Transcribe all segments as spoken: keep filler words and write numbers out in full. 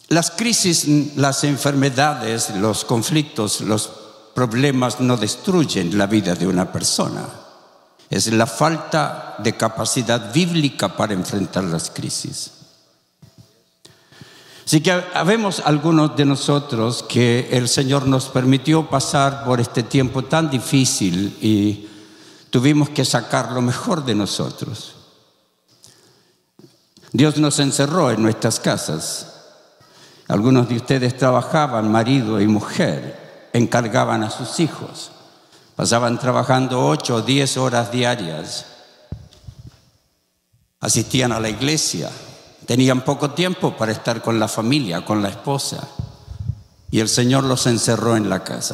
Las crisis, las enfermedades, los conflictos, los problemas no destruyen la vida de una persona. Es la falta de capacidad bíblica para enfrentar las crisis. Así que habemos algunos de nosotros que el Señor nos permitió pasar por este tiempo tan difícil y tuvimos que sacar lo mejor de nosotros. Dios nos encerró en nuestras casas. Algunos de ustedes trabajaban, marido y mujer, encargaban a sus hijos. Pasaban trabajando ocho o diez horas diarias. Asistían a la iglesia. Tenían poco tiempo para estar con la familia, con la esposa. Y el Señor los encerró en la casa.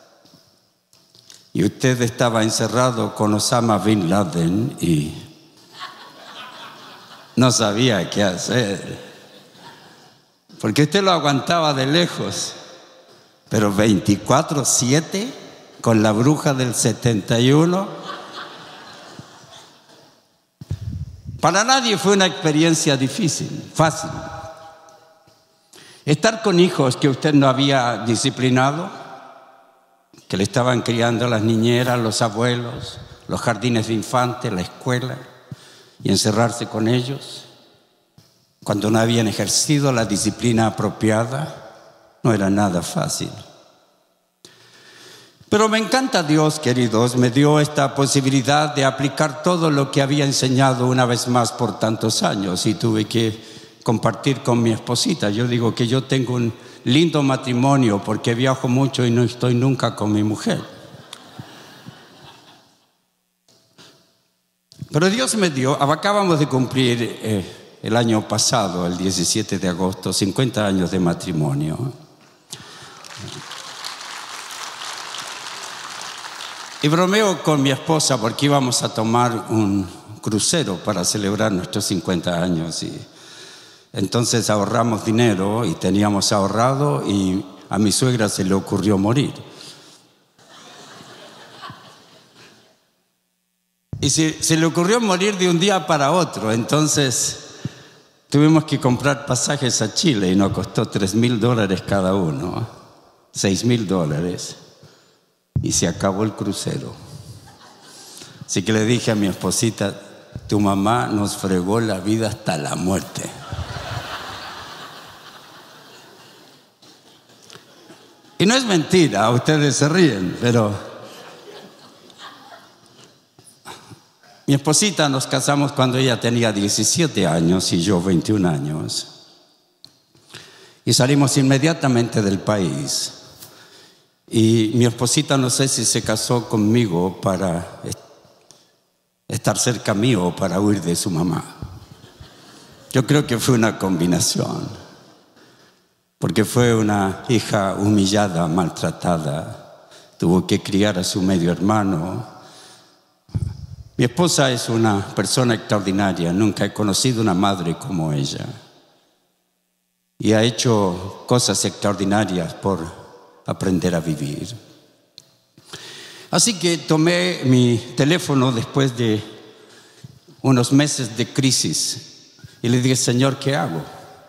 Y usted estaba encerrado con Osama Bin Laden y no sabía qué hacer. Porque usted lo aguantaba de lejos. Pero veinticuatro siete con la bruja del setenta y uno. Para nadie fue una experiencia difícil, fácil. Estar con hijos que usted no había disciplinado, que le estaban criando las niñeras, los abuelos, los jardines de infantes, la escuela, y encerrarse con ellos, cuando no habían ejercido la disciplina apropiada, no era nada fácil. Pero me encanta Dios, queridos, me dio esta posibilidad de aplicar todo lo que había enseñado una vez más por tantos años y tuve que compartir con mi esposita. Yo digo que yo tengo un lindo matrimonio porque viajo mucho y no estoy nunca con mi mujer. Pero Dios me dio, acabamos de cumplir eh, el año pasado, el diecisiete de agosto, cincuenta años de matrimonio. Y bromeo con mi esposa porque íbamos a tomar un crucero para celebrar nuestros cincuenta años. Y entonces ahorramos dinero y teníamos ahorrado y a mi suegra se le ocurrió morir. Y se, se le ocurrió morir de un día para otro. Entonces tuvimos que comprar pasajes a Chile y nos costó tres mil dólares cada uno, seis mil dólares. Y se acabó el crucero. Así que le dije a mi esposita, tu mamá nos fregó la vida hasta la muerte. Y no es mentira, ustedes se ríen, pero mi esposita nos casamos cuando ella tenía diecisiete años y yo veintiún años. Y salimos inmediatamente del país. Y mi esposita no sé si se casó conmigo para estar cerca mío o para huir de su mamá. Yo creo que fue una combinación, porque fue una hija humillada, maltratada, tuvo que criar a su medio hermano. Mi esposa es una persona extraordinaria, nunca he conocido una madre como ella. Y ha hecho cosas extraordinarias por aprender a vivir. Así que tomé mi teléfono después de unos meses de crisis y le dije, Señor, ¿qué hago?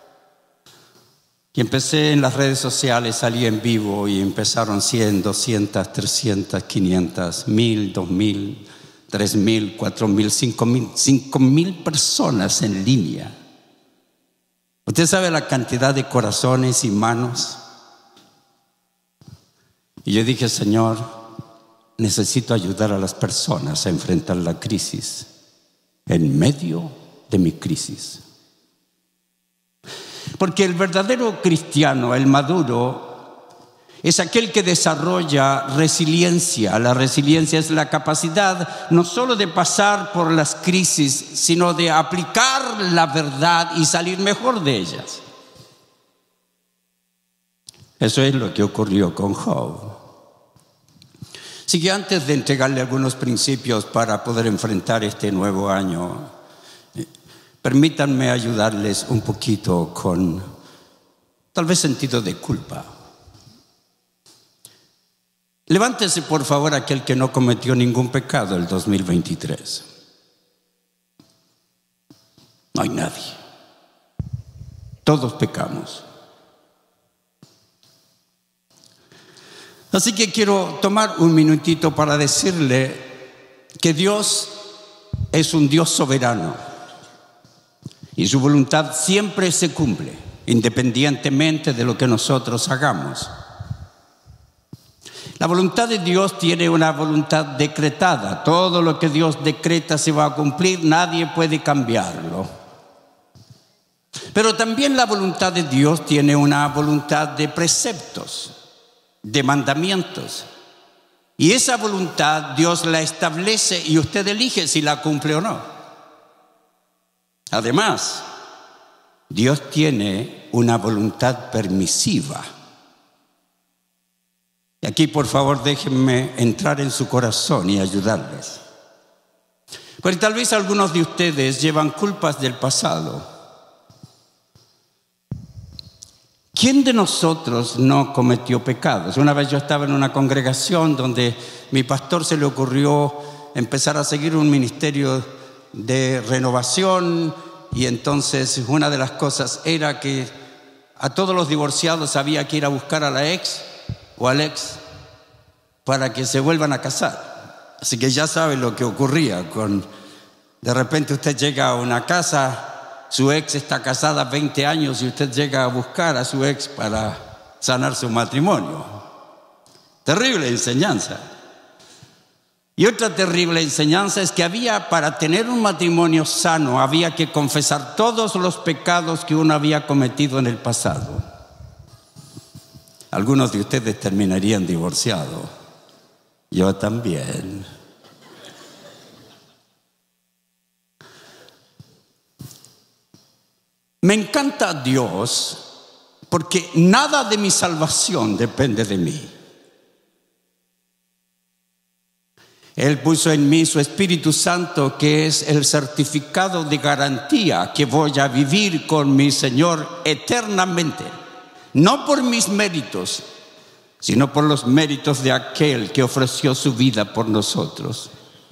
Y empecé en las redes sociales, salí en vivo y empezaron cien, doscientas, trescientas, quinientas, mil, dos mil, tres mil, cuatro mil, cinco mil, cinco mil personas en línea. ¿Usted sabe la cantidad de corazones y manos? Y yo dije, Señor, necesito ayudar a las personas a enfrentar la crisis en medio de mi crisis. Porque el verdadero cristiano, el maduro, es aquel que desarrolla resiliencia. La resiliencia es la capacidad no solo de pasar por las crisis, sino de aplicar la verdad y salir mejor de ellas. Eso es lo que ocurrió con Job. Así que antes de entregarle algunos principios para poder enfrentar este nuevo año, permítanme ayudarles un poquito con tal vez sentido de culpa. Levántese por favor aquel que no cometió ningún pecado el dos mil veintitrés. No hay nadie. Todos pecamos. Así que quiero tomar un minutito para decirle que Dios es un Dios soberano y su voluntad siempre se cumple, independientemente de lo que nosotros hagamos. La voluntad de Dios tiene una voluntad decretada. Todo lo que Dios decreta se va a cumplir, nadie puede cambiarlo. Pero también la voluntad de Dios tiene una voluntad de preceptos, de mandamientos. Y esa voluntad Dios la establece y usted elige si la cumple o no. Además, Dios tiene una voluntad permisiva. Y aquí, por favor, déjenme entrar en su corazón y ayudarles. Porque tal vez algunos de ustedes llevan culpas del pasado. ¿Quién de nosotros no cometió pecados? Una vez yo estaba en una congregación donde mi pastor se le ocurrió empezar a seguir un ministerio de renovación, y entonces una de las cosas era que a todos los divorciados había que ir a buscar a la ex o al ex para que se vuelvan a casar. Así que ya saben lo que ocurría con, de repente usted llega a una casa, su ex está casada veinte años y usted llega a buscar a su ex para sanar su matrimonio. Terrible enseñanza. Y otra terrible enseñanza es que había, para tener un matrimonio sano, había que confesar todos los pecados que uno había cometido en el pasado. Algunos de ustedes terminarían divorciados. Yo también. Me encanta Dios porque nada de mi salvación depende de mí. Él puso en mí su Espíritu Santo, que es el certificado de garantía que voy a vivir con mi Señor eternamente. No por mis méritos, sino por los méritos de aquel que ofreció su vida por nosotros.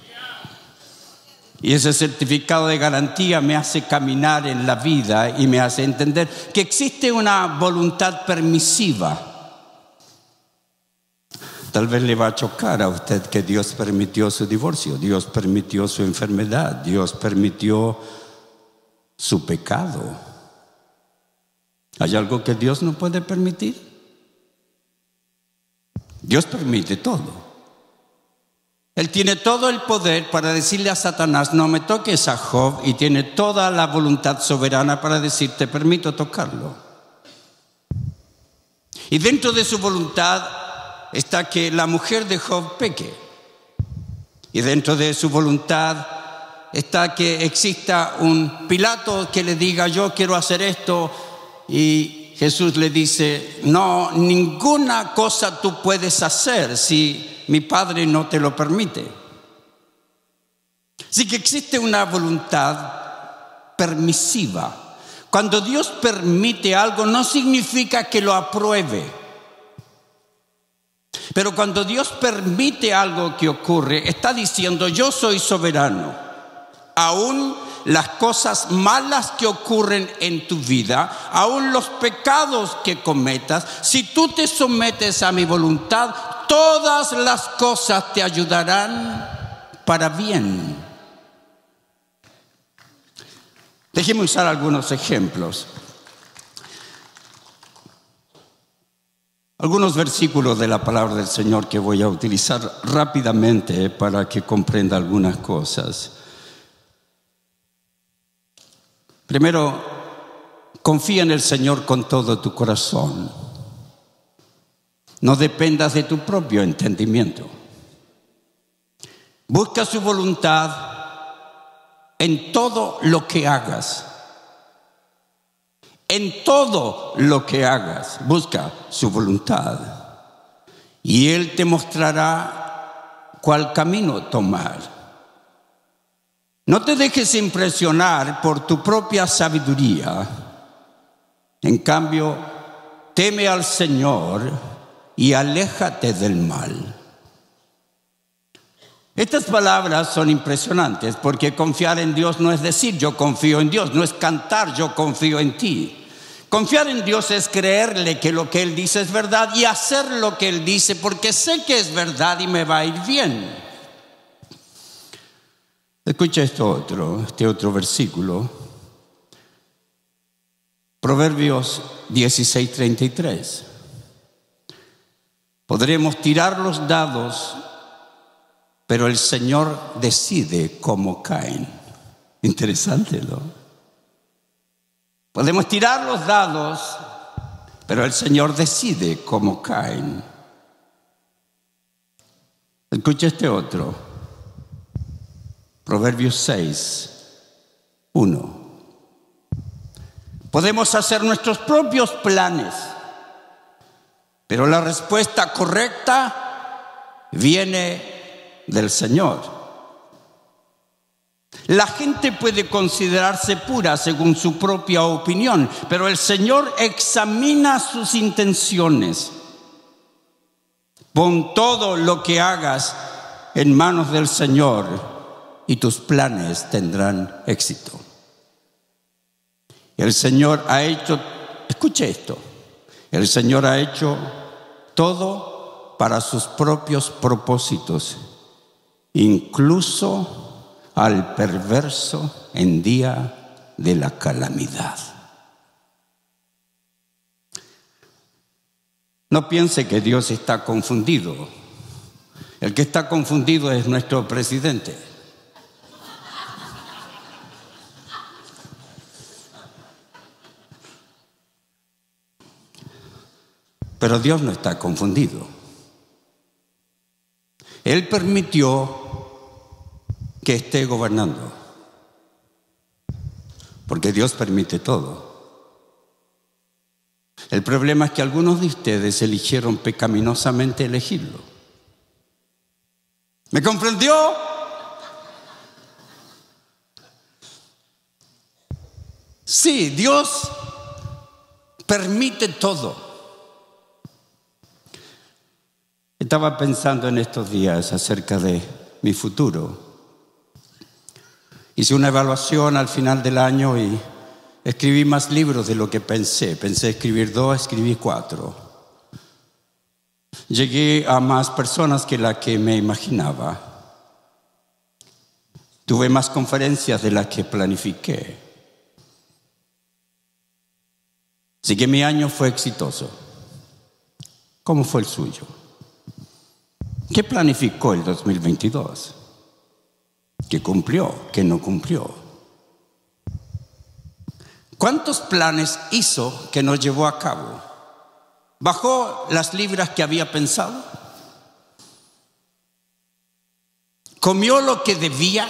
Y ese certificado de garantía me hace caminar en la vida y me hace entender que existe una voluntad permisiva. Tal vez le va a chocar a usted que Dios permitió su divorcio, Dios permitió su enfermedad, Dios permitió su pecado. ¿Hay algo que Dios no puede permitir? Dios permite todo. Él tiene todo el poder para decirle a Satanás, no me toques a Job, y tiene toda la voluntad soberana para decir, te permito tocarlo. Y dentro de su voluntad está que la mujer de Job peque. Y dentro de su voluntad está que exista un Pilato que le diga, yo quiero hacer esto, y Jesús le dice, no, ninguna cosa tú puedes hacer si mi Padre no te lo permite. Así que existe una voluntad permisiva. Cuando Dios permite algo no significa que lo apruebe. Pero cuando Dios permite algo que ocurre, está diciendo, yo soy soberano. Aún las cosas malas que ocurren en tu vida, aún los pecados que cometas, si tú te sometes a mi voluntad, todas las cosas te ayudarán para bien. Déjeme usar algunos ejemplos. Algunos versículos de la palabra del Señor que voy a utilizar rápidamente para que comprenda algunas cosas. Primero, confía en el Señor con todo tu corazón. No dependas de tu propio entendimiento. Busca su voluntad en todo lo que hagas. En todo lo que hagas, busca su voluntad. Y Él te mostrará cuál camino tomar. No te dejes impresionar por tu propia sabiduría. En cambio, teme al Señor y aléjate del mal. Estas palabras son impresionantes porque confiar en Dios no es decir yo confío en Dios, no es cantar yo confío en ti. Confiar en Dios es creerle que lo que Él dice es verdad y hacer lo que Él dice porque sé que es verdad y me va a ir bien. Escucha esto otro, este otro versículo. Proverbios dieciséis, treinta y tres. Podremos tirar los dados, pero el Señor decide cómo caen. Interesante, ¿no? Podemos tirar los dados, pero el Señor decide cómo caen. Escucha este otro. Proverbios seis, uno. Podemos hacer nuestros propios planes, pero la respuesta correcta viene del Señor. La gente puede considerarse pura según su propia opinión, pero el Señor examina sus intenciones. Pon todo lo que hagas en manos del Señor y tus planes tendrán éxito. El Señor ha hecho, escuche esto, el Señor ha hecho todo para sus propios propósitos, incluso al perverso en día de la calamidad. No piense que Dios está confundido. El que está confundido es nuestro presidente. Pero Dios no está confundido. Él permitió que esté gobernando, porque Dios permite todo. El problema es que algunos de ustedes eligieron pecaminosamente elegirlo. ¿Me comprendió? Sí, Dios permite todo. Estaba pensando en estos días acerca de mi futuro. Hice una evaluación al final del año y escribí más libros de lo que pensé. Pensé escribir dos, escribí cuatro. Llegué a más personas que las que me imaginaba. Tuve más conferencias de las que planifiqué. Así que mi año fue exitoso. ¿Cómo fue el suyo? ¿Qué planificó el dos mil veintidós? ¿Qué cumplió? ¿Qué no cumplió? ¿Cuántos planes hizo que no llevó a cabo? ¿Bajó las libras que había pensado? ¿Comió lo que debía?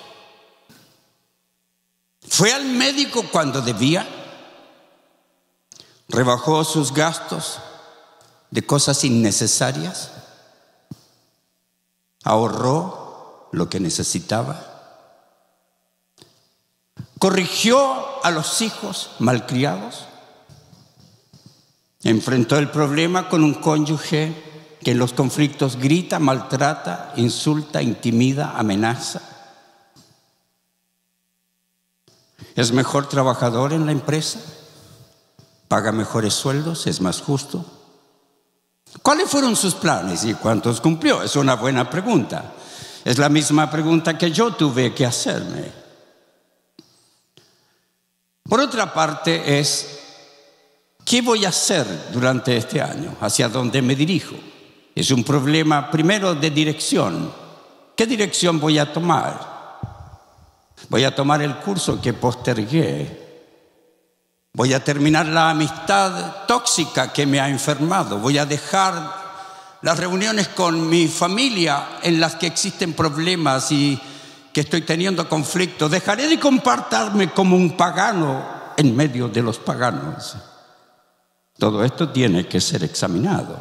¿Fue al médico cuando debía? ¿Rebajó sus gastos de cosas innecesarias? ¿Ahorró lo que necesitaba? ¿Corrigió a los hijos malcriados? ¿Enfrentó el problema con un cónyuge que en los conflictos grita, maltrata, insulta, intimida, amenaza? ¿Es mejor trabajador en la empresa? ¿Paga mejores sueldos? ¿Es más justo? ¿Cuáles fueron sus planes y cuántos cumplió? Es una buena pregunta. Es la misma pregunta que yo tuve que hacerme. Por otra parte es, ¿qué voy a hacer durante este año? ¿Hacia dónde me dirijo? Es un problema primero de dirección. ¿Qué dirección voy a tomar? Voy a tomar el curso que postergué. Voy a terminar la amistad tóxica que me ha enfermado. Voy a dejar las reuniones con mi familia en las que existen problemas y que estoy teniendo conflictos. Dejaré de comportarme como un pagano en medio de los paganos. Todo esto tiene que ser examinado.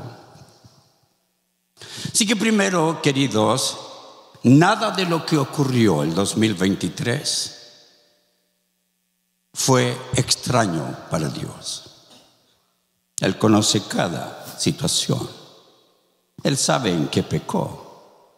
Así que primero, queridos, nada de lo que ocurrió el dos mil veintitrés fue extraño para Dios. Él conoce cada situación. Él sabe en qué pecó.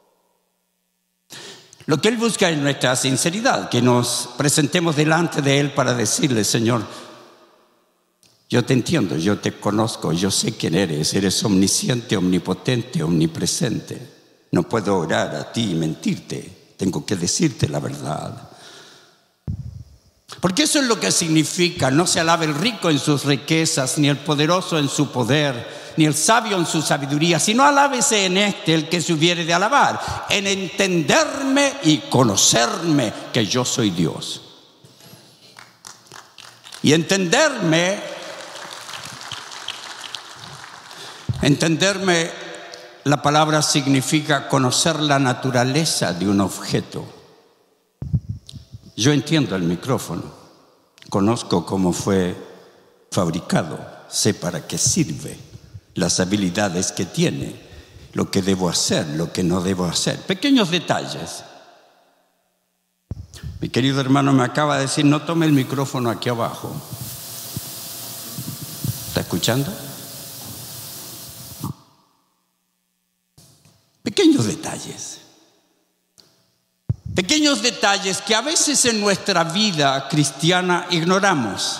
Lo que Él busca es nuestra sinceridad, que nos presentemos delante de Él para decirle: Señor, Yo te entiendo, yo te conozco, yo sé quién eres. Eres omnisciente, omnipotente, omnipresente. No puedo orar a ti y mentirte. Tengo que decirte la verdad. Porque eso es lo que significa: no se alabe el rico en sus riquezas, ni el poderoso en su poder, ni el sabio en su sabiduría, sino alábese en este el que se hubiere de alabar, en entenderme y conocerme que yo soy Dios. Y entenderme, entenderme, la palabra significa conocer la naturaleza de un objeto. Yo entiendo el micrófono, conozco cómo fue fabricado, sé para qué sirve, las habilidades que tiene, lo que debo hacer, lo que no debo hacer. Pequeños detalles. Mi querido hermano me acaba de decir: no tome el micrófono aquí abajo. ¿Está escuchando? Pequeños detalles. Pequeños detalles que a veces en nuestra vida cristiana ignoramos.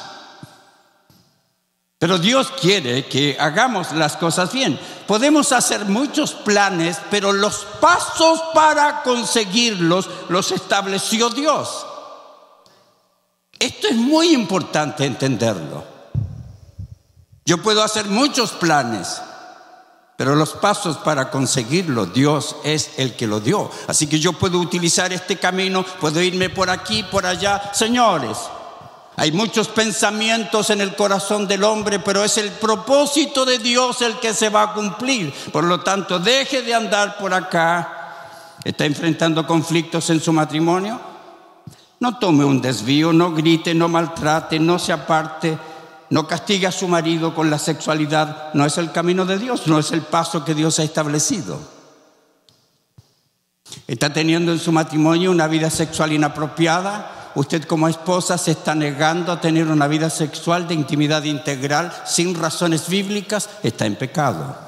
Pero Dios quiere que hagamos las cosas bien. Podemos hacer muchos planes, pero los pasos para conseguirlos los estableció Dios. Esto es muy importante entenderlo. Yo puedo hacer muchos planes, pero los pasos para conseguirlo, Dios es el que lo dio. Así que yo puedo utilizar este camino, puedo irme por aquí, por allá. Señores, hay muchos pensamientos en el corazón del hombre, pero es el propósito de Dios el que se va a cumplir. Por lo tanto, deje de andar por acá. ¿Está enfrentando conflictos en su matrimonio? No tome un desvío, no grite, no maltrate, no se aparte. No castigue a su marido con la sexualidad. No es el camino de Dios, no es el paso que Dios ha establecido. ¿Está teniendo en su matrimonio una vida sexual inapropiada? Usted como esposa se está negando a tener una vida sexual de intimidad integral sin razones bíblicas. Está en pecado.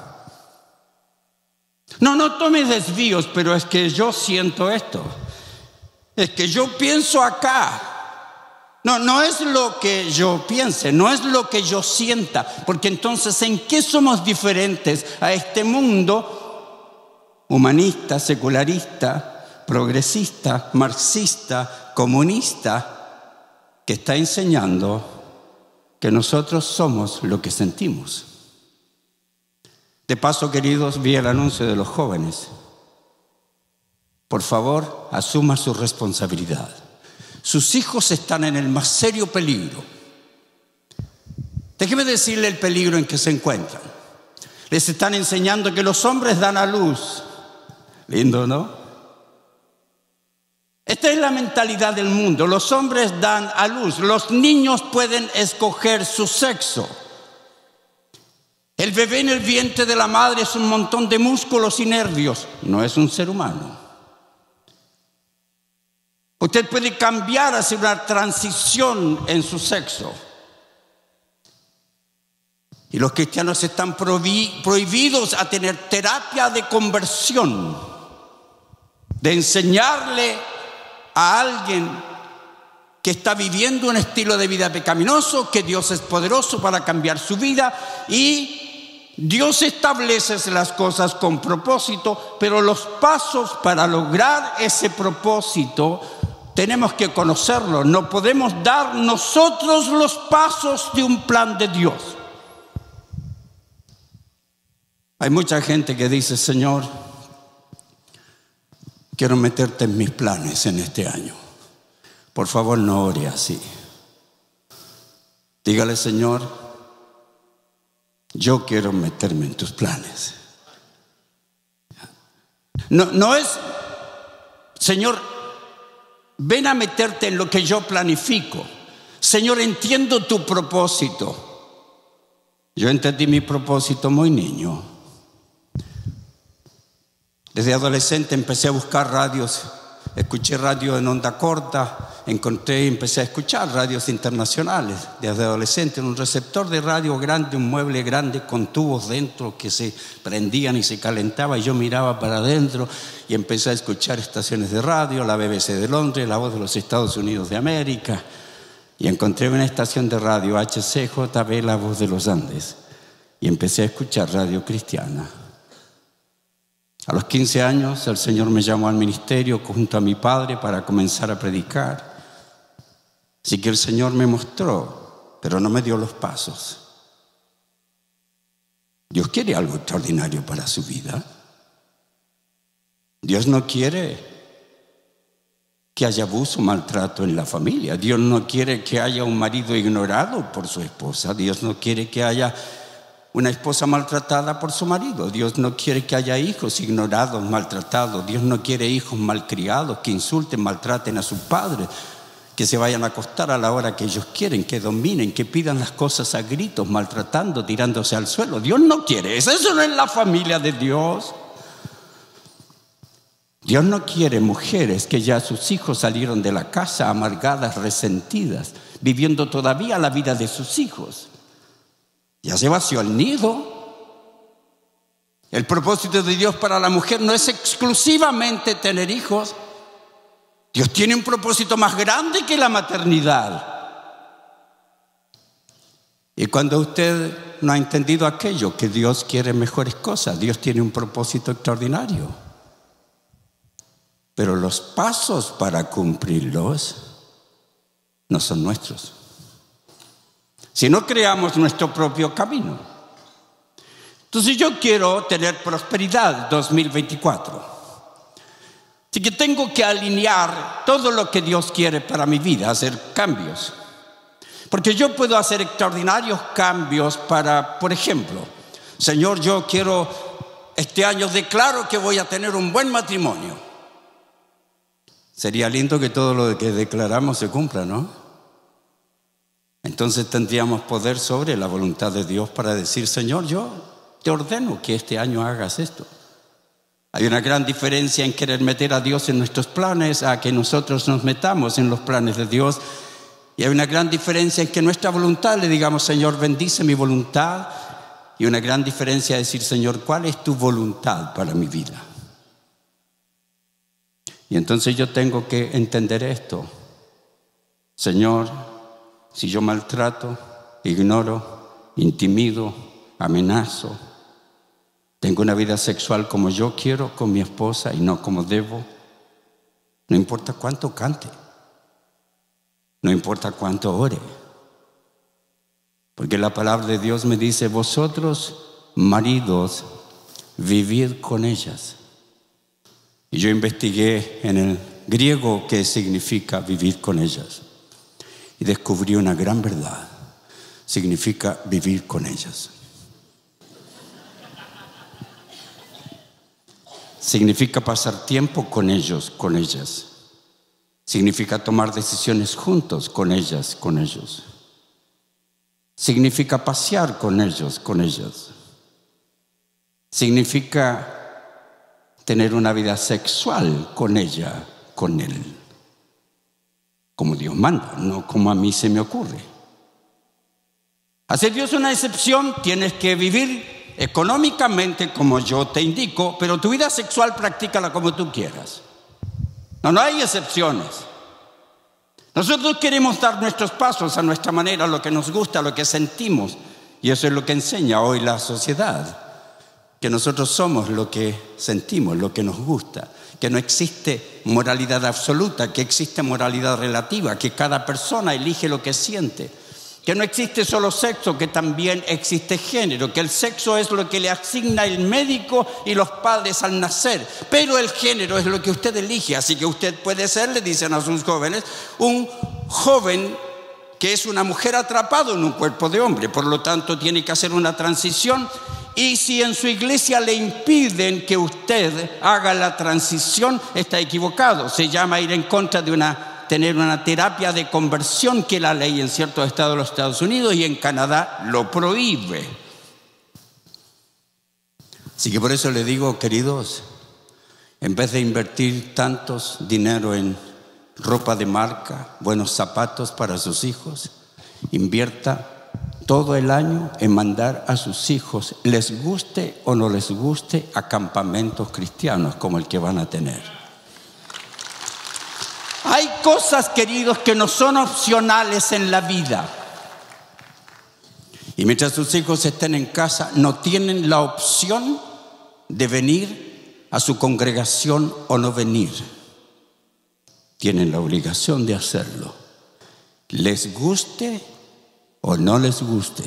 No, no tome desvíos, pero es que yo siento esto. Es que yo pienso acá. No, no es lo que yo piense, no es lo que yo sienta, porque entonces ¿en qué somos diferentes a este mundo humanista, secularista, progresista, marxista, comunista, que está enseñando que nosotros somos lo que sentimos? De paso, queridos, vi el anuncio de los jóvenes. Por favor, asuma su responsabilidad. Sus hijos están en el más serio peligro. Déjeme decirle el peligro en que se encuentran. Les están enseñando que los hombres dan a luz. Lindo, ¿no? Esta es la mentalidad del mundo. Los hombres dan a luz. Los niños pueden escoger su sexo. El bebé en el vientre de la madre es un montón de músculos y nervios. No es un ser humano. Usted puede cambiar, hacer una transición en su sexo. Y los cristianos están prohibidos a tener terapia de conversión, de enseñarle a alguien que está viviendo un estilo de vida pecaminoso, que Dios es poderoso para cambiar su vida, y Dios establece las cosas con propósito, pero los pasos para lograr ese propósito tenemos que conocerlo. No podemos dar nosotros los pasos de un plan de Dios. Hay mucha gente que dice: Señor, quiero meterte en mis planes en este año. Por favor, no ore así. Dígale: Señor, yo quiero meterme en tus planes. No, no es: Señor, ven a meterte en lo que yo planifico. Señor, entiendo tu propósito. Yo entendí mi propósito muy niño. Desde adolescente empecé a buscar radios. Escuché radio en onda corta. Encontré y empecé a escuchar radios internacionales. Desde adolescente, en un receptor de radio grande, un mueble grande con tubos dentro que se prendían y se calentaba, y yo miraba para adentro y empecé a escuchar estaciones de radio, la B B C de Londres, la Voz de los Estados Unidos de América, Y encontré una estación de radio, H C J B, La Voz de los Andes, y empecé a escuchar radio cristiana. A los quince años el Señor me llamó al ministerio junto a mi padre para comenzar a predicar. Así que el Señor me mostró, pero no me dio los pasos. Dios quiere algo extraordinario para su vida. Dios no quiere que haya abuso, maltrato en la familia. Dios no quiere que haya un marido ignorado por su esposa. Dios no quiere que haya una esposa maltratada por su marido. Dios no quiere que haya hijos ignorados, maltratados. Dios no quiere hijos malcriados que insulten, maltraten a sus padres, que se vayan a acostar a la hora que ellos quieren, que dominen, que pidan las cosas a gritos, maltratando, tirándose al suelo. Dios no quiere eso. Eso no es la familia de Dios. Dios no quiere mujeres que ya sus hijos salieron de la casa amargadas, resentidas, viviendo todavía la vida de sus hijos. Ya se vació el nido. El propósito de Dios para la mujer no es exclusivamente tener hijos. Dios tiene un propósito más grande que la maternidad. Y cuando usted no ha entendido aquello, que Dios quiere mejores cosas, Dios tiene un propósito extraordinario. Pero los pasos para cumplirlos no son nuestros. Si no creamos nuestro propio camino. Entonces yo quiero tener prosperidad dos mil veinticuatro. Así que tengo que alinear todo lo que Dios quiere para mi vida, hacer cambios. Porque yo puedo hacer extraordinarios cambios para, por ejemplo, Señor, yo quiero, este año declaro que voy a tener un buen matrimonio. Sería lindo que todo lo que declaramos se cumpla, ¿no? Entonces tendríamos poder sobre la voluntad de Dios para decir, Señor, yo te ordeno que este año hagas esto. Hay una gran diferencia en querer meter a Dios en nuestros planes a que nosotros nos metamos en los planes de Dios. Y hay una gran diferencia en que nuestra voluntad le digamos, Señor, bendice mi voluntad. Y una gran diferencia es decir, Señor, ¿cuál es tu voluntad para mi vida? Y entonces yo tengo que entender esto. Señor, si yo maltrato, ignoro, intimido, amenazo, tengo una vida sexual como yo quiero con mi esposa y no como debo, no importa cuánto cante, no importa cuánto ore, porque la palabra de Dios me dice, vosotros, maridos, vivid con ellas. Y yo investigué en el griego qué significa vivir con ellas. Y descubrí una gran verdad. Significa vivir con ellas. Significa pasar tiempo con ellos, con ellas. Significa tomar decisiones juntos con ellas, con ellos. Significa pasear con ellos, con ellas. Significa tener una vida sexual con ella, con él. Como Dios manda, no como a mí se me ocurre. Hacer Dios una excepción, tienes que vivir económicamente como yo te indico, pero tu vida sexual practícala como tú quieras. No, no hay excepciones. Nosotros queremos dar nuestros pasos a nuestra manera, lo que nos gusta, lo que sentimos. Y eso es lo que enseña hoy la sociedad. Que nosotros somos lo que sentimos, lo que nos gusta, que no existe moralidad absoluta, que existe moralidad relativa, que cada persona elige lo que siente, que no existe solo sexo, que también existe género, que el sexo es lo que le asigna el médico y los padres al nacer, pero el género es lo que usted elige, así que usted puede ser, le dicen a sus jóvenes, un joven que es una mujer atrapado en un cuerpo de hombre, por lo tanto tiene que hacer una transición. Y si en su iglesia le impiden que usted haga la transición, está equivocado. Se llama ir en contra de una, tener una terapia de conversión que la ley en ciertos estados de los Estados Unidos y en Canadá lo prohíbe. Así que por eso le digo, queridos, en vez de invertir tantos dinero en ropa de marca, buenos zapatos para sus hijos, invierta todo el año en mandar a sus hijos, les guste o no les guste, a campamentos cristianos como el que van a tener. Hay cosas, queridos, que no son opcionales en la vida. Y mientras sus hijos estén en casa, no tienen la opción de venir a su congregación o no venir. Tienen la obligación de hacerlo, les guste o no les guste.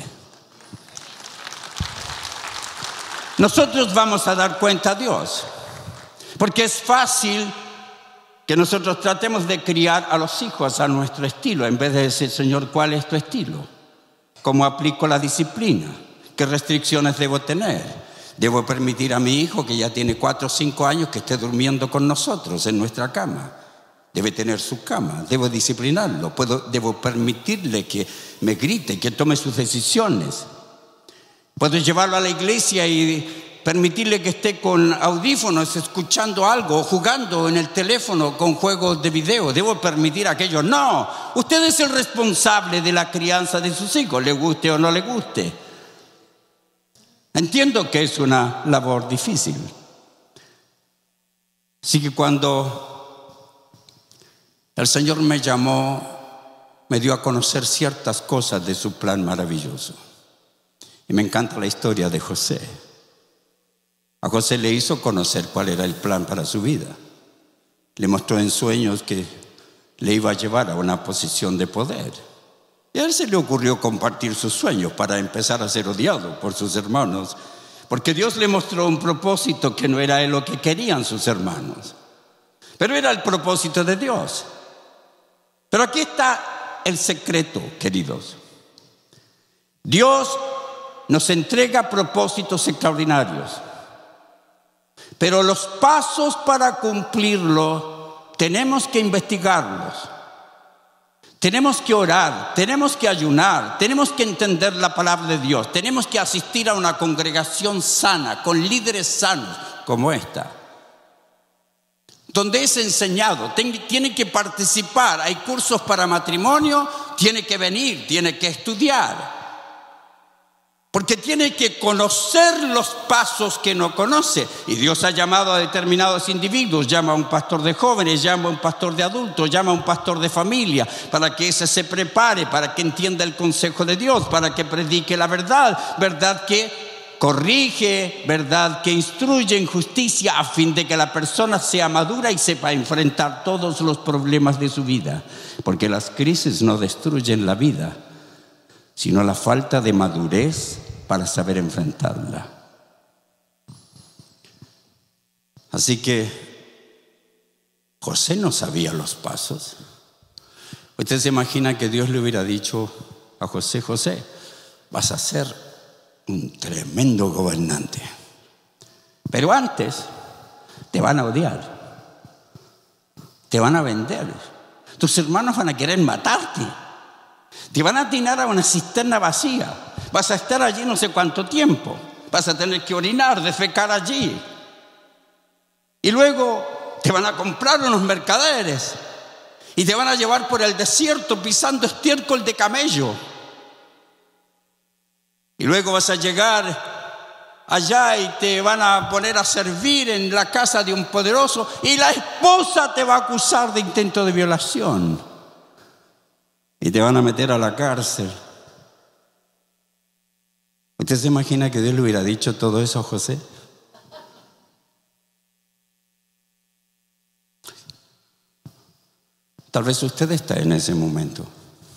Nosotros vamos a dar cuenta a Dios, porque es fácil que nosotros tratemos de criar a los hijos a nuestro estilo, en vez de decir, Señor, ¿cuál es tu estilo? ¿Cómo aplico la disciplina? ¿Qué restricciones debo tener? ¿Debo permitir a mi hijo, que ya tiene cuatro o cinco años, que esté durmiendo con nosotros en nuestra cama? Debe tener su cama, debo disciplinarlo, puedo, debo permitirle que me grite, que tome sus decisiones. Puedo llevarlo a la iglesia y permitirle que esté con audífonos escuchando algo o jugando en el teléfono con juegos de video. ¿Debo permitir aquello? No, usted es el responsable de la crianza de sus hijos, le guste o no le guste. Entiendo que es una labor difícil. Así que cuando el Señor me llamó, me dio a conocer ciertas cosas de su plan maravilloso. Y me encanta la historia de José. A José le hizo conocer cuál era el plan para su vida. Le mostró en sueños que le iba a llevar a una posición de poder. Y a él se le ocurrió compartir sus sueños para empezar a ser odiado por sus hermanos, porque Dios le mostró un propósito que no era lo que querían sus hermanos, pero era el propósito de Dios. Pero aquí está el secreto, queridos. Dios nos entrega propósitos extraordinarios, pero los pasos para cumplirlo tenemos que investigarlos. Tenemos que orar, tenemos que ayunar, tenemos que entender la palabra de Dios, tenemos que asistir a una congregación sana, con líderes sanos como esta, donde es enseñado, tiene que participar, hay cursos para matrimonio, tiene que venir, tiene que estudiar. Porque tiene que conocer los pasos que no conoce. Y Dios ha llamado a determinados individuos. Llama a un pastor de jóvenes, llama a un pastor de adultos, llama a un pastor de familia, para que ese se prepare, para que entienda el consejo de Dios, para que predique la verdad. Verdad que corrige, verdad que instruye en justicia, a fin de que la persona sea madura y sepa enfrentar todos los problemas de su vida. Porque las crisis no destruyen la vida, sino la falta de madurez para saber enfrentarla. Así que José no sabía los pasos. Usted se imagina que Dios le hubiera dicho a José: José, vas a ser un tremendo gobernante, pero antes te van a odiar, te van a vender, tus hermanos van a querer matarte, te van a atinar a una cisterna vacía, vas a estar allí no sé cuánto tiempo, vas a tener que orinar, defecar allí, y luego te van a comprar unos mercaderes y te van a llevar por el desierto pisando estiércol de camello, y luego vas a llegar allá y te van a poner a servir en la casa de un poderoso, y la esposa te va a acusar de intento de violación y te van a meter a la cárcel. ¿Usted se imagina que Dios le hubiera dicho todo eso a José? Tal vez usted está en ese momento.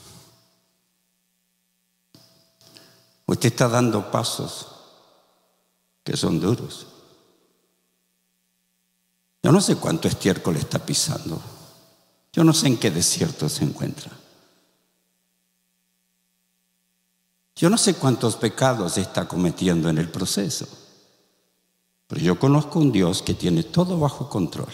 Usted está dando pasos que son duros. Yo no sé cuánto estiércol está pisando. Yo no sé en qué desierto se encuentra. Yo no sé cuántos pecados está cometiendo en el proceso. Pero yo conozco un Dios que tiene todo bajo control.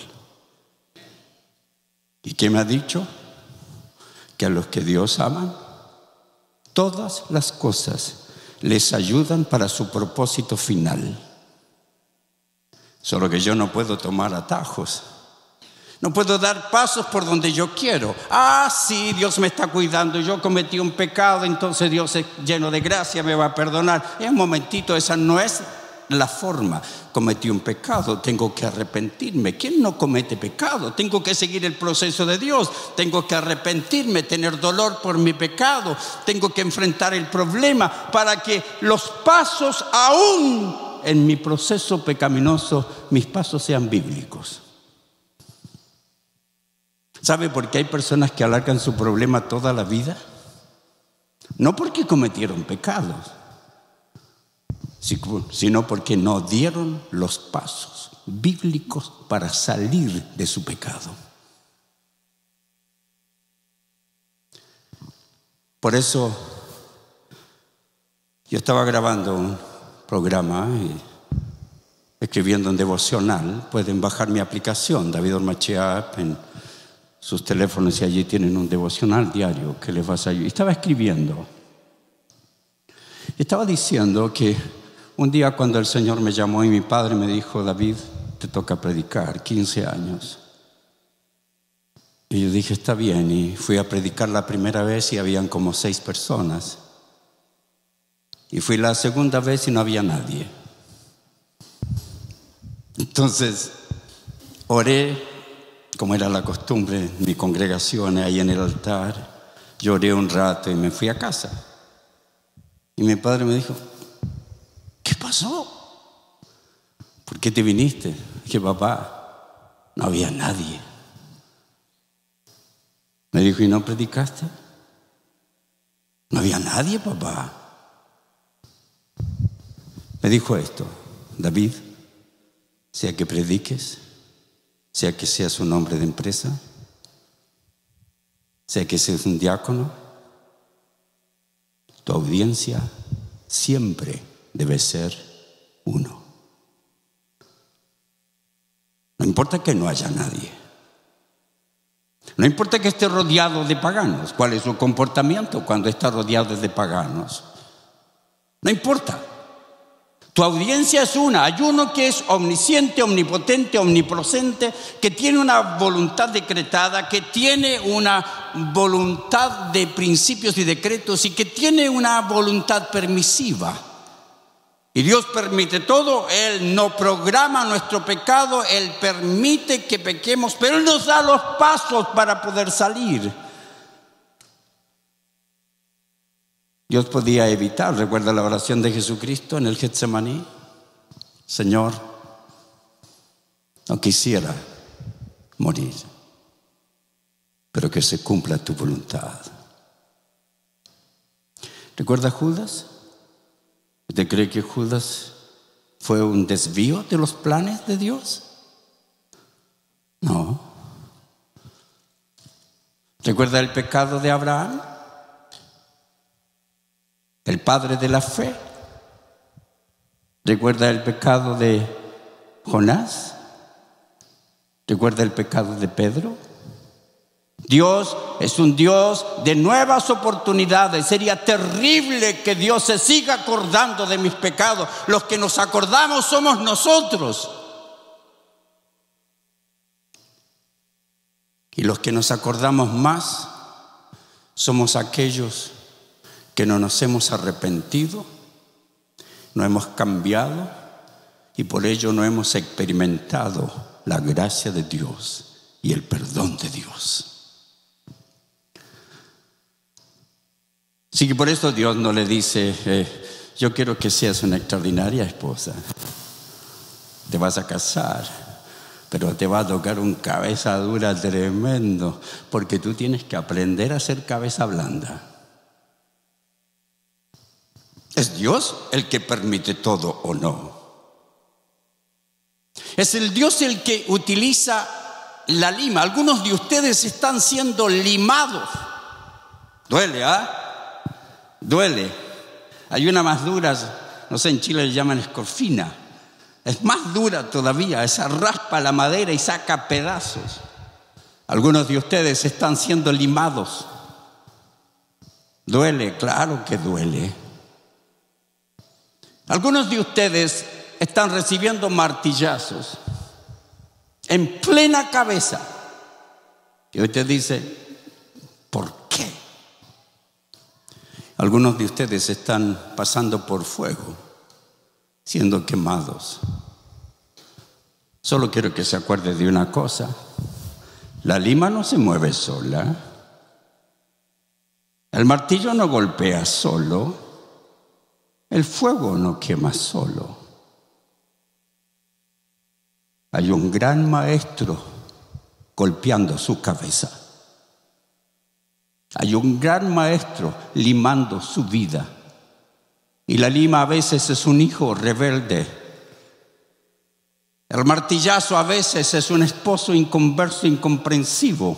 ¿Y qué me ha dicho? Que a los que Dios ama, todas las cosas les ayudan para su propósito final. Solo que yo no puedo tomar atajos. No puedo dar pasos por donde yo quiero. Ah, sí, Dios me está cuidando. Yo cometí un pecado, entonces Dios es lleno de gracia, me va a perdonar. En un momentito, esa no es la forma. Cometí un pecado, tengo que arrepentirme. ¿Quién no comete pecado? Tengo que seguir el proceso de Dios. Tengo que arrepentirme, tener dolor por mi pecado. Tengo que enfrentar el problema para que los pasos, aún en mi proceso pecaminoso, mis pasos sean bíblicos. ¿Sabe por qué hay personas que alargan su problema toda la vida? No porque cometieron pecados, sino porque no dieron los pasos bíblicos para salir de su pecado. Por eso yo estaba grabando un programa y escribiendo un devocional. Pueden bajar mi aplicación, David Ormachea App, en sus teléfonos, y allí tienen un devocional diario que les va a ayudar. Estaba escribiendo. Estaba diciendo que un día cuando el Señor me llamó y mi padre me dijo: David, te toca predicar, quince años. Y yo dije: está bien, y fui a predicar la primera vez y habían como seis personas. Y fui la segunda vez y no había nadie. Entonces oré, como era la costumbre en mi congregación, ahí en el altar. Lloré un rato y me fui a casa. Y mi padre me dijo: ¿qué pasó? ¿Por qué te viniste? Dije: papá, no había nadie. Me dijo: ¿y no predicaste? No había nadie, papá. Me dijo esto: David, sea que prediques, sea que seas un hombre de empresa, sea que seas un diácono, tu audiencia siempre debe ser uno. No importa que no haya nadie. No importa que esté rodeado de paganos. ¿Cuál es su comportamiento cuando está rodeado de paganos? No importa. Tu audiencia es una. Hay uno que es omnisciente, omnipotente, omnipresente, que tiene una voluntad decretada, que tiene una voluntad de principios y decretos, y que tiene una voluntad permisiva. Y Dios permite todo. Él no programa nuestro pecado, Él permite que pequemos, pero Él nos da los pasos para poder salir. Dios podía evitar. ¿Recuerda la oración de Jesucristo en el Getsemaní? Señor, no quisiera morir, pero que se cumpla tu voluntad. ¿Recuerda Judas? ¿Usted cree que Judas fue un desvío de los planes de Dios? No. ¿Recuerda el pecado de Abraham? El padre de la fe. ¿Recuerda el pecado de Jonás? ¿Recuerda el pecado de Pedro? Dios es un Dios de nuevas oportunidades. Sería terrible que Dios se siga acordando de mis pecados. Los que nos acordamos somos nosotros. Y los que nos acordamos más somos aquellos que no nos hemos arrepentido, no hemos cambiado y por ello no hemos experimentado la gracia de Dios y el perdón de Dios. Así que por eso Dios no le dice: eh, yo quiero que seas una extraordinaria esposa, te vas a casar, pero te va a tocar un cabeza dura tremendo, porque tú tienes que aprender a ser cabeza blanda. ¿Es Dios el que permite todo o no? Es el Dios el que utiliza la lima. Algunos de ustedes están siendo limados. Duele, ¿ah? ¿eh? Duele. Hay una más dura, no sé, en Chile le llaman escorfina. Es más dura todavía. Esa raspa la madera y saca pedazos. Algunos de ustedes están siendo limados. Duele, claro que duele. Algunos de ustedes están recibiendo martillazos en plena cabeza. Y usted dice: ¿por qué? Algunos de ustedes están pasando por fuego siendo quemados. Solo quiero que se acuerde de una cosa. La lima no se mueve sola. El martillo no golpea solo. El fuego no quema solo. Hay un gran maestro golpeando su cabeza. Hay un gran maestro limando su vida. Y la lima a veces es un hijo rebelde. El martillazo a veces es un esposo inconverso, incomprensivo.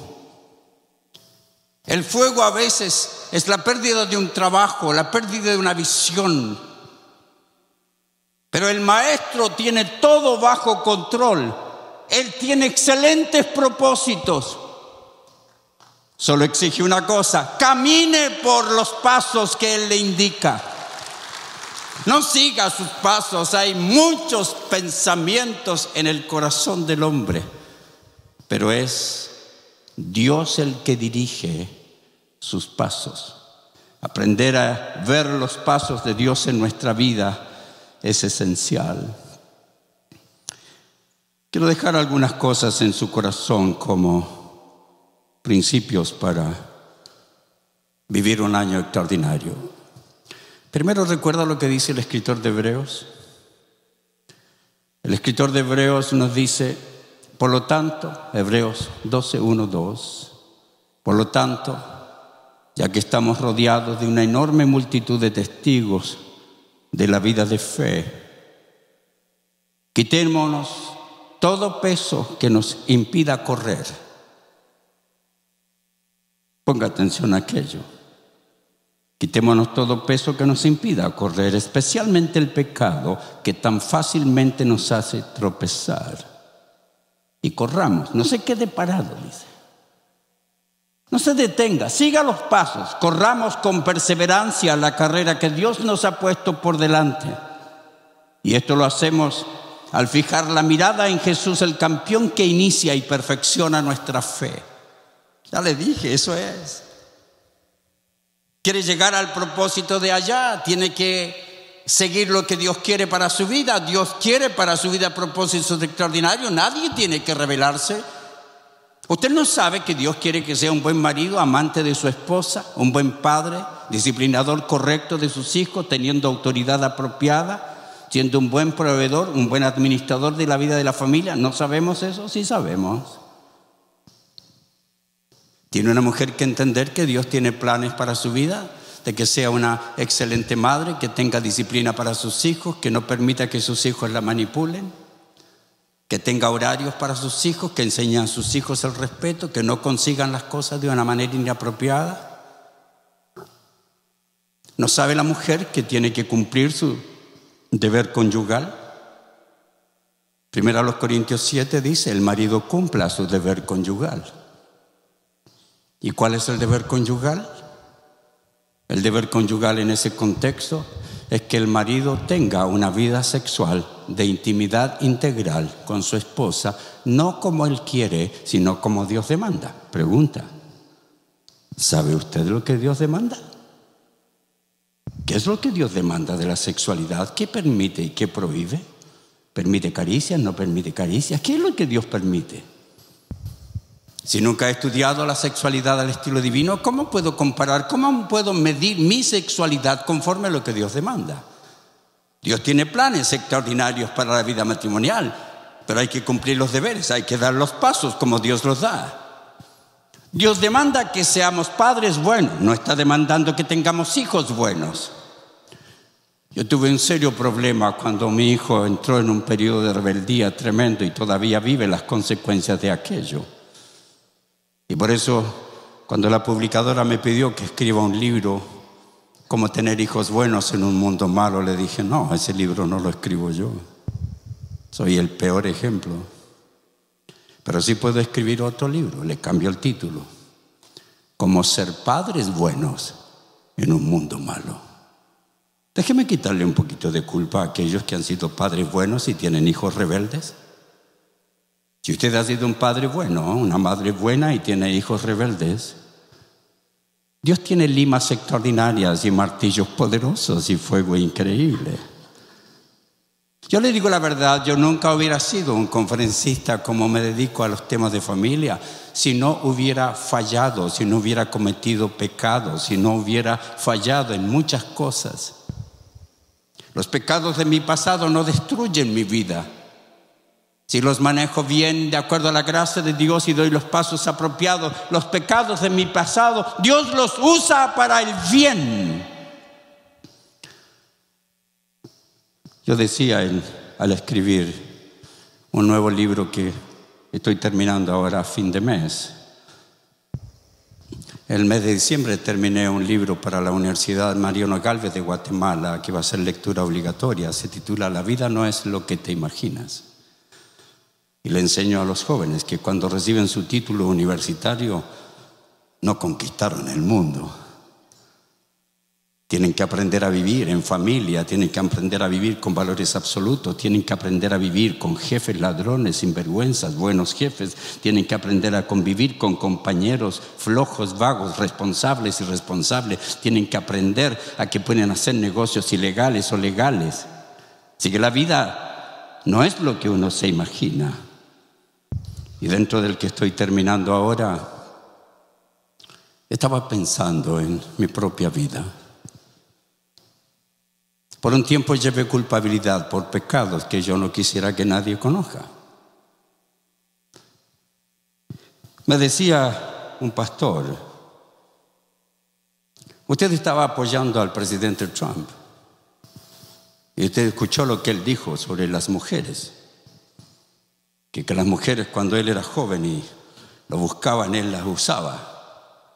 El fuego a veces es la pérdida de un trabajo, la pérdida de una visión. Pero el maestro tiene todo bajo control. Él tiene excelentes propósitos. Solo exige una cosa: camine por los pasos que Él le indica. No siga sus pasos. Hay muchos pensamientos en el corazón del hombre, pero es Dios el que dirige sus pasos. Aprender a ver los pasos de Dios en nuestra vida es esencial. Quiero dejar algunas cosas en su corazón como principios para vivir un año extraordinario. Primero, recuerda lo que dice el escritor de Hebreos. El escritor de Hebreos nos dice, por lo tanto, Hebreos doce, uno, dos, por lo tanto, ya que estamos rodeados de una enorme multitud de testigos de la vida de fe, quitémonos todo peso que nos impida correr. Ponga atención a aquello. Quitémonos todo peso que nos impida correr, especialmente el pecado que tan fácilmente nos hace tropezar. Y corramos, no se quede parado, dice. No se detenga, siga los pasos, corramos con perseverancia la carrera que Dios nos ha puesto por delante. Y esto lo hacemos al fijar la mirada en Jesús, el campeón que inicia y perfecciona nuestra fe. Ya le dije, eso es. Quiere llegar al propósito de allá, tiene que seguir lo que Dios quiere para su vida. Dios quiere para su vida propósitos extraordinarios. Nadie tiene que rebelarse. Usted no sabe que Dios quiere que sea un buen marido, amante de su esposa, un buen padre, disciplinador correcto de sus hijos, teniendo autoridad apropiada, siendo un buen proveedor, un buen administrador de la vida de la familia. ¿No sabemos eso? Sí sabemos. Tiene una mujer que entender que Dios tiene planes para su vida, de que sea una excelente madre, que tenga disciplina para sus hijos, que no permita que sus hijos la manipulen, que tenga horarios para sus hijos, que enseñe a sus hijos el respeto, que no consigan las cosas de una manera inapropiada. ¿No sabe la mujer que tiene que cumplir su deber conyugal? Primero a los Corintios siete dice, el marido cumpla su deber conyugal. ¿Y cuál es el deber conyugal? El deber conyugal en ese contexto es que el marido tenga una vida sexual de intimidad integral con su esposa, no como él quiere, sino como Dios demanda. Pregunta, ¿sabe usted lo que Dios demanda? ¿Qué es lo que Dios demanda de la sexualidad? ¿Qué permite y qué prohíbe? ¿Permite caricias? ¿No permite caricias? ¿Qué es lo que Dios permite? Si nunca he estudiado la sexualidad al estilo divino, ¿cómo puedo comparar, cómo puedo medir mi sexualidad conforme a lo que Dios demanda? Dios tiene planes extraordinarios para la vida matrimonial, pero hay que cumplir los deberes, hay que dar los pasos como Dios los da. Dios demanda que seamos padres buenos, no está demandando que tengamos hijos buenos. Yo tuve un serio problema cuando mi hijo entró en un periodo de rebeldía tremendo y todavía vive las consecuencias de aquello. Y por eso, cuando la publicadora me pidió que escriba un libro, Cómo tener hijos buenos en un mundo malo, le dije, no, ese libro no lo escribo yo. Soy el peor ejemplo. Pero sí puedo escribir otro libro, le cambio el título. Cómo ser padres buenos en un mundo malo. Déjeme quitarle un poquito de culpa a aquellos que han sido padres buenos y tienen hijos rebeldes. Si usted ha sido un padre bueno, una madre buena y tiene hijos rebeldes, Dios tiene limas extraordinarias y martillos poderosos y fuego increíble. Yo le digo la verdad, yo nunca hubiera sido un conferencista como me dedico a los temas de familia si no hubiera fallado, si no hubiera cometido pecados, si no hubiera fallado en muchas cosas. Los pecados de mi pasado no destruyen mi vida. Si los manejo bien de acuerdo a la gracia de Dios y doy los pasos apropiados, los pecados de mi pasado, Dios los usa para el bien. Yo decía en, al escribir un nuevo libro que estoy terminando ahora a fin de mes. El mes de diciembre terminé un libro para la Universidad Mariano Galvez de Guatemala que va a ser lectura obligatoria. Se titula La vida no es lo que te imaginas. Y le enseño a los jóvenes que cuando reciben su título universitario no conquistaron el mundo. Tienen que aprender a vivir en familia, tienen que aprender a vivir con valores absolutos, tienen que aprender a vivir con jefes ladrones, sinvergüenzas, buenos jefes, tienen que aprender a convivir con compañeros flojos, vagos, responsables, irresponsables, tienen que aprender a que pueden hacer negocios ilegales o legales. Así que la vida no es lo que uno se imagina. Y dentro del que estoy terminando ahora, estaba pensando en mi propia vida. Por un tiempo llevé culpabilidad por pecados que yo no quisiera que nadie conozca. Me decía un pastor, usted estaba apoyando al presidente Trump y usted escuchó lo que él dijo sobre las mujeres, que, que las mujeres cuando él era joven y lo buscaban, él las usaba.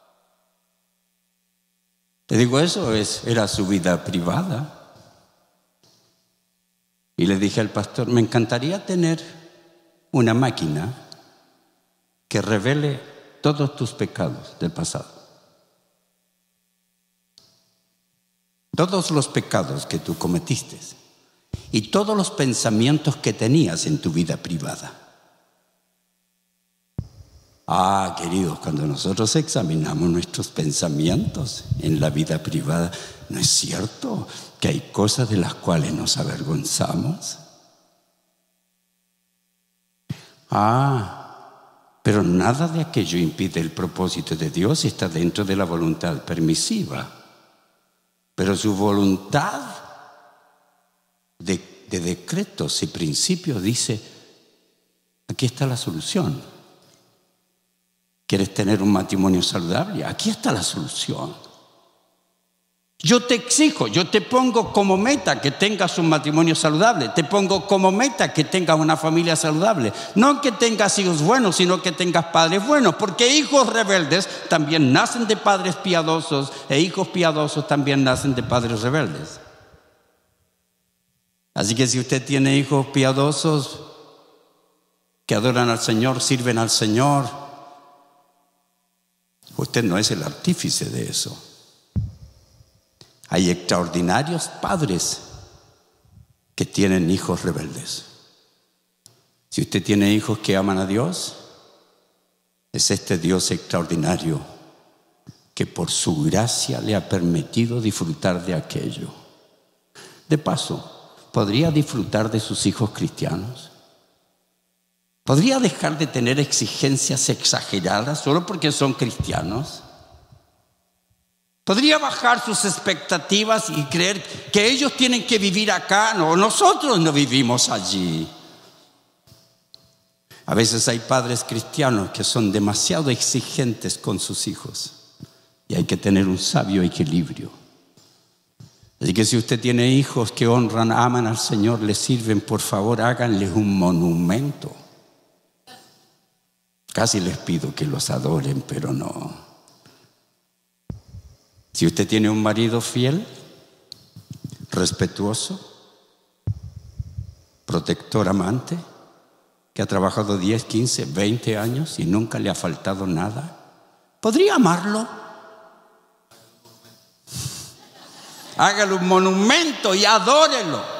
Le digo, eso es, era su vida privada. Y le dije al pastor, me encantaría tener una máquina que revele todos tus pecados del pasado. Todos los pecados que tú cometiste y todos los pensamientos que tenías en tu vida privada. Ah, queridos, cuando nosotros examinamos nuestros pensamientos en la vida privada, ¿no es cierto que hay cosas de las cuales nos avergonzamos? Ah, pero nada de aquello impide el propósito de Dios, está dentro de la voluntad permisiva. Pero su voluntad de, de decretos y principios dice, aquí está la solución. ¿Quieres tener un matrimonio saludable? Aquí está la solución. Yo te exijo, yo te pongo como meta que tengas un matrimonio saludable. Te pongo como meta que tengas una familia saludable. No que tengas hijos buenos, sino que tengas padres buenos. Porque hijos rebeldes también nacen de padres piadosos e hijos piadosos también nacen de padres rebeldes. Así que si usted tiene hijos piadosos que adoran al Señor, sirven al Señor, usted no es el artífice de eso. Hay extraordinarios padres que tienen hijos rebeldes. Si usted tiene hijos que aman a Dios, es este Dios extraordinario que por su gracia le ha permitido disfrutar de aquello. De paso, ¿podría disfrutar de sus hijos cristianos? ¿Podría dejar de tener exigencias exageradas solo porque son cristianos? ¿Podría bajar sus expectativas y creer que ellos tienen que vivir acá? No, nosotros no vivimos allí. A veces hay padres cristianos que son demasiado exigentes con sus hijos y hay que tener un sabio equilibrio. Así que si usted tiene hijos que honran, aman al Señor, les sirven, por favor, háganles un monumento. Casi les pido que los adoren, pero no. Si usted tiene un marido fiel, respetuoso, protector, amante, que ha trabajado diez, quince, veinte años y nunca le ha faltado nada, ¿podría amarlo? Hágale un monumento y adórelo.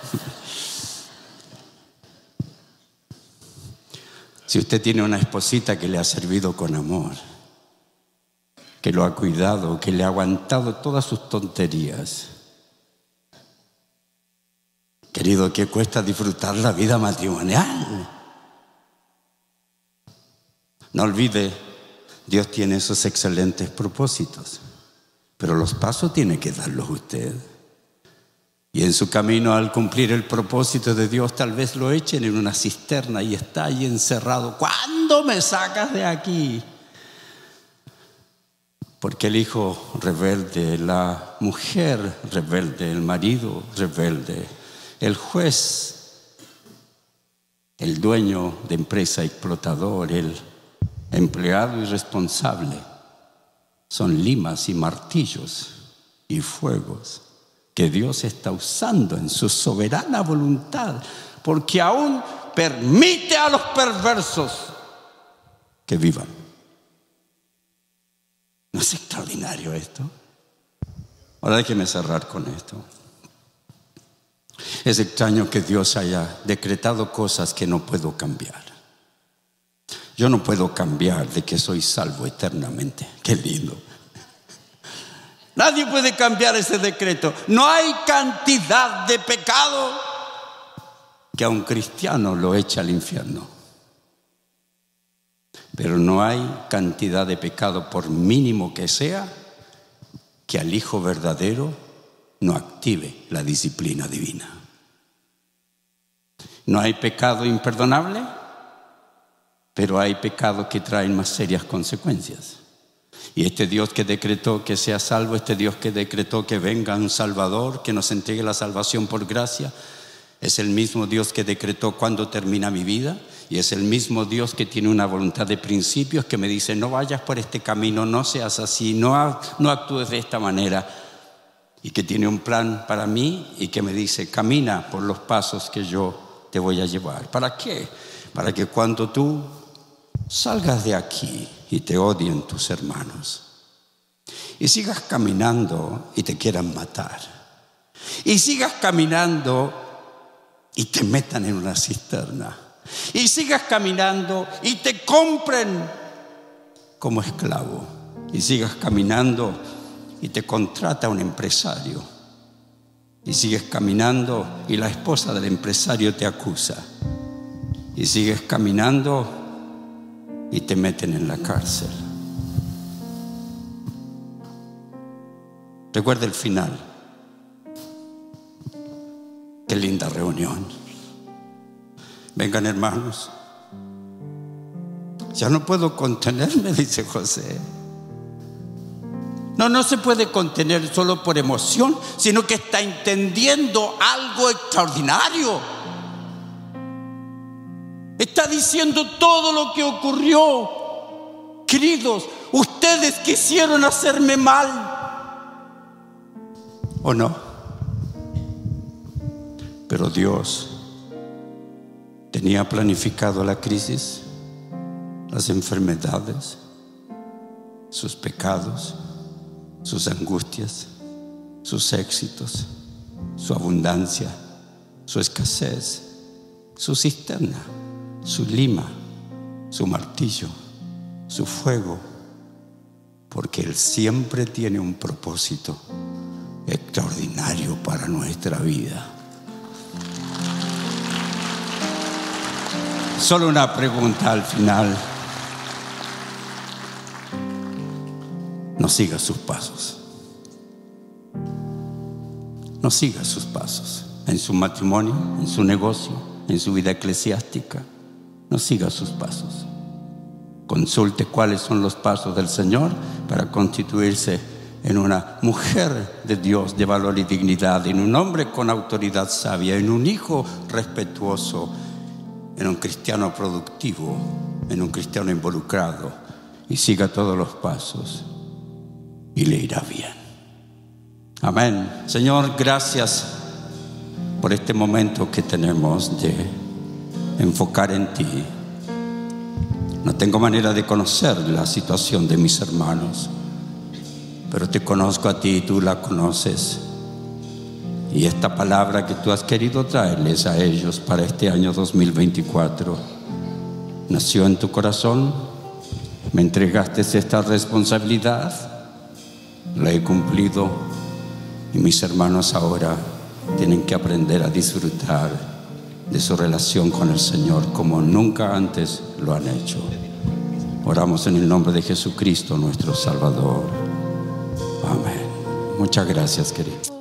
Si usted tiene una esposita que le ha servido con amor, que lo ha cuidado, que le ha aguantado todas sus tonterías, Querido, ¿qué cuesta disfrutar la vida matrimonial? No olvide, Dios tiene esos excelentes propósitos, pero los pasos tiene que darlos usted. Y en su camino al cumplir el propósito de Dios, tal vez lo echen en una cisterna y está ahí encerrado. ¿Cuándo me sacas de aquí? Porque el hijo rebelde, la mujer rebelde, el marido rebelde, el juez, el dueño de empresa explotador, el empleado irresponsable, son limas y martillos y fuegos que Dios está usando en su soberana voluntad, porque aún permite a los perversos que vivan. ¿No es extraordinario esto? Ahora déjeme cerrar con esto. Es extraño que Dios haya decretado cosas que no puedo cambiar. Yo no puedo cambiar de que soy salvo eternamente. Qué lindo. Nadie puede cambiar ese decreto. No hay cantidad de pecado que a un cristiano lo eche al infierno. Pero no hay cantidad de pecado, por mínimo que sea, que al Hijo verdadero no active la disciplina divina. No hay pecado imperdonable, pero hay pecados que traen más serias consecuencias. Y este Dios que decretó que sea salvo, este Dios que decretó que venga un Salvador, que nos entregue la salvación por gracia, es el mismo Dios que decretó cuándo termina mi vida, y es el mismo Dios que tiene una voluntad de principios que me dice: no vayas por este camino, no seas así, no, no actúes de esta manera, y que tiene un plan para mí y que me dice: camina por los pasos que yo te voy a llevar. ¿Para qué? Para que cuando tú salgas de aquí y te odien tus hermanos, y sigas caminando y te quieran matar, y sigas caminando y te metan en una cisterna, y sigas caminando y te compren como esclavo, y sigas caminando y te contrata un empresario, y sigues caminando y la esposa del empresario te acusa, y sigues caminando y te meten en la cárcel. Recuerda el final. Qué linda reunión. Vengan, hermanos. Ya no puedo contenerme, dice José. No, no se puede contener solo por emoción, sino que está entendiendo algo extraordinario. Está diciendo todo lo que ocurrió. Queridos, ustedes quisieron hacerme mal, ¿o no? Pero Dios tenía planificado la crisis, las enfermedades, sus pecados, sus angustias, sus éxitos, su abundancia, su escasez, su cisterna, su lima, su martillo, su fuego, porque Él siempre tiene un propósito extraordinario para nuestra vida. Solo una pregunta al final. No siga sus pasos. No siga sus pasos en su matrimonio, en su negocio, en su vida eclesiástica. No siga sus pasos. Consulte cuáles son los pasos del Señor para constituirse en una mujer de Dios de valor y dignidad, en un hombre con autoridad sabia, en un hijo respetuoso, en un cristiano productivo, en un cristiano involucrado, y siga todos los pasos y le irá bien. Amén. Señor, gracias por este momento que tenemos de enfocar en ti. No tengo manera de conocer la situación de mis hermanos, pero te conozco a ti y tú la conoces. Y esta palabra que tú has querido traerles a ellos para este año dos mil veinticuatro nació en tu corazón. Me entregaste esta responsabilidad, la he cumplido, y mis hermanos ahora tienen que aprender a disfrutar de su relación con el Señor como nunca antes lo han hecho. Oramos en el nombre de Jesucristo, nuestro Salvador. Amén. Muchas gracias, querido.